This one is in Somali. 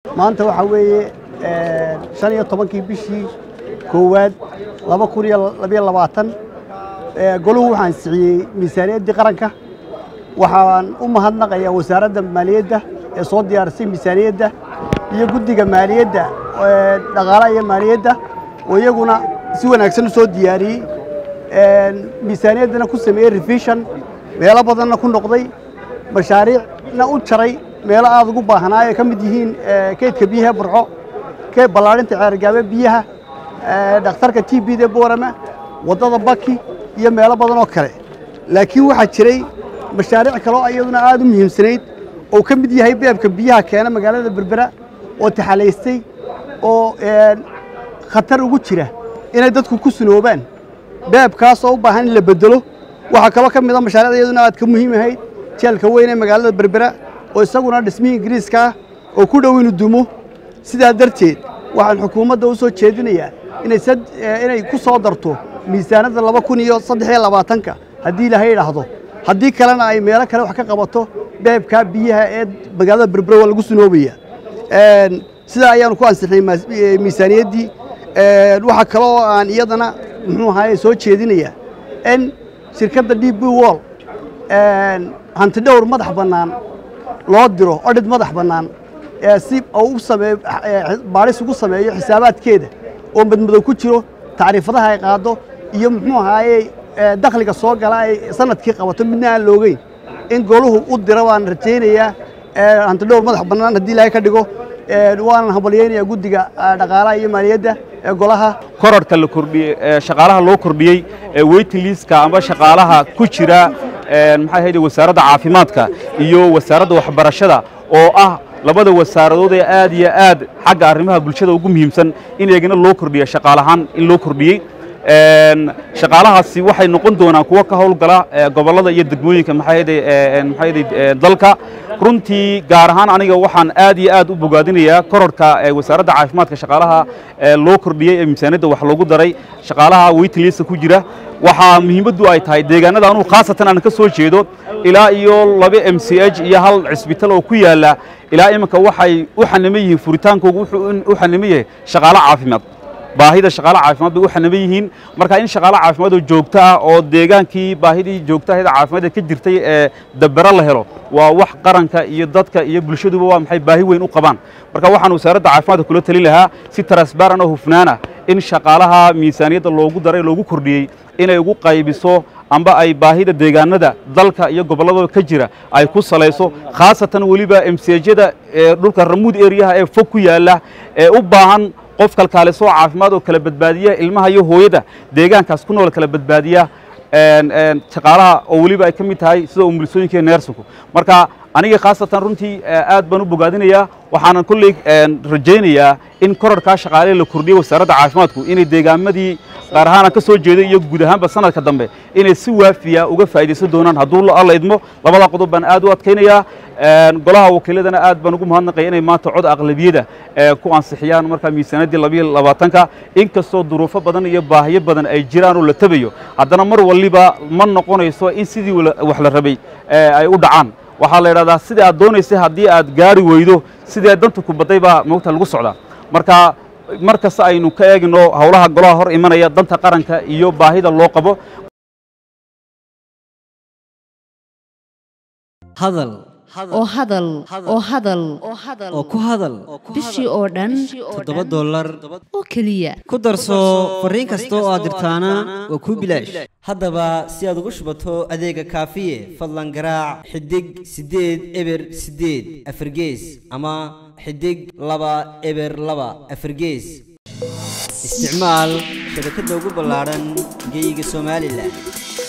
maanta waxa weeye 15 bishii koowaad 2022 goluhu waxaan siciyay miisaaniyadda qaranka waxaan u mahadnaqayaa wasaaradda maaliyadda ee soo diyaarisay miisaaniyadda iyo guddiga maaliyadda dhaqaalaha iyo maaliyadda oo iyaguna si wanaagsan u soo diyaariyay miisaaniyaddana ku sameeyay revision meelo badanna ku noqday mashaariicna u jaray meelo aad ugu baahnaa ay ka mid yihiin kaydka biyaha burco kayd ballaarinta ceergaabe biyaha dhakhtarka TBda Boorama wadada Baki iyo meelo badan oo kale laakiin waxa jiray mashaariic kale oo iyaduna aad u muhiimsanayd oo ka mid yahay beebka biyaha keena magaalada Berbera oo taxaleystay oo khatar ugu jira inay dadku ku sunoobaan beebkaas oo u baahan in la bedelo waxa kale ka mid ah mashaariicda iyaduna aad ka muhiim ahayd jeelka weyn ee magaalada Berbera oo isaguna dhismihii Ingiriiska oo ku dhow inuu dumo sidaa darteed waxaan xukuumadda u soo jeedinayaa inay ku soo darto miisaanada 2023 haddii Ilaahay yiraahdo haddii kalena ay meelo kale wax ka qabato beebka biyaha ee magaalada Berbera lagu sunoobaya sidaa ayaan ku ansixnay miisaaniyaddii waxa kale oo aan iyadana muxuu ahaayay soo jeedinayaa in shirkadda DP World hanti dhowr madax bannaan loo diro audit madax bannaan si uu sameeyo baaris ugu sameeyo xisaabaadkeeda oo madmadow ku jiro taariifadaha ay qaado iyo muxuu ahaayay dakhliga soo gala ay sanadkii qabato midna aan loogeyn in goluhu u diro waan rajaynayaa hanti dhowr madax bannaan haddii Ilaahay ka dhigo waan hambalyeynaya guddiga dhaqaalaha iyo maaliyadda ee golaha kororka la kordhiyay shaqaalaha loo kordhiyay waiting list-ka ama shaqaalaha ku jira maxay ahayd wasaaradda caafimaadka iyo wasaaradda waxbarashada oo ah labada wasaaradood ee aad iyo aad xagga arrimaha bulshada ugu muhiimsan in iyagana loo kordhiyo shaqaalahan in loo kordhiyay shaqaalahaasi waxay noqon doonaan kuwa ka howlgala gobolada iyo degmooyinka maxay ahayd dalka runtii gaar ahaan aniga waxaan aad iyo aad u bogaadinayaa kororka wasaaradda caafimaadka shaqaalaha loo kordhiyay ee miisaaniyadda wax loogu daray shaqaalaha waiting list ku jira waxa muhiimaddu ay tahay deegaanada anu khaasatan aan ka soo jeedo ilaa iyo 2 MCH iyo hal cisbitaal oo ku yaala ilaa imanka waxay u xanaman yihiin furitaankoodu wuxuu u xanaman yahay shaqaale caafimaad baahida shaqaale caafimaad bay u xanaman yihiin marka in shaqaale caafimaad oo joogto ah oo deegaankii baahidii joogtaheeda caafimaad ka jirtay ee dabara la helo waa wax qaranka iyo dadka iyo bulshaduba waa maxay baahi weyn u qabaan marka waxaan wasaaradda caafimaadka kula talin lahaa si transparent oo hufnaana in shaqaalaha miisaaniyadda loogu daray loogu kordhiyay inay ugu qaybiso amba ay baahida deegaanada dalka iyo gobolada ka jira ay ku salayso khaasatan waliba MCH-yada dhulka remote area ee fog ku yaala ee u baahan qof kalkaaliso caafimaad oo kala badbaadiya ilmaha iyo hooyada deegaankaas ku nool kala badbaadiya shaqaalaha oo waliba ay ka mid tahay sida umulisooyinka iyo neersinku marka aniga khaasatan runtii aad baan u bogaadinayaa waxaan kulli rajaynayaa in kororka shaqaale la kordhiyo wasaaradda caafimaadku inay deegaamadii qaar ahaan ka soo jeeday iyo guud ahaanba sanadka dambe inay si waafiya uga faa'iideysan doonaan hadduu alla idmo labada qodob baan aad u adkaynayaa golaha wakiiladana aad baan ugu mahadnaqay inay maanta cod aqlabiyada ku ansixiyaan marka miisaaniyaddii 2022 inkastoo duruufo badan iyo baahiyo badan ay jiraan oo la tabayo haddana mar waliba ma noqonayso in sidii wax la rabay ay u dhacaan waxaa la yiraahdaa sidii aad doonaysay haddii aad gaari weydo sidii danta ku baday baa moogta lagu socdaa markasta aynu ka eegno hawlaha golaha hor imanaya danta qaranka iyo baahida loo qabo hadal oo ku hadal bishii oo dhan $7 oo kaliya ku darso fariin kasta oo aad dirtaana waa ku bilaash haddaba si aad ugu shubato adeega kaafiye fadlan garaac xidig 8 eber 8 afargees ama xidig 2 eber 2 afargees isticmaal shabakadda ugu ballaaran geyga Soomaaliland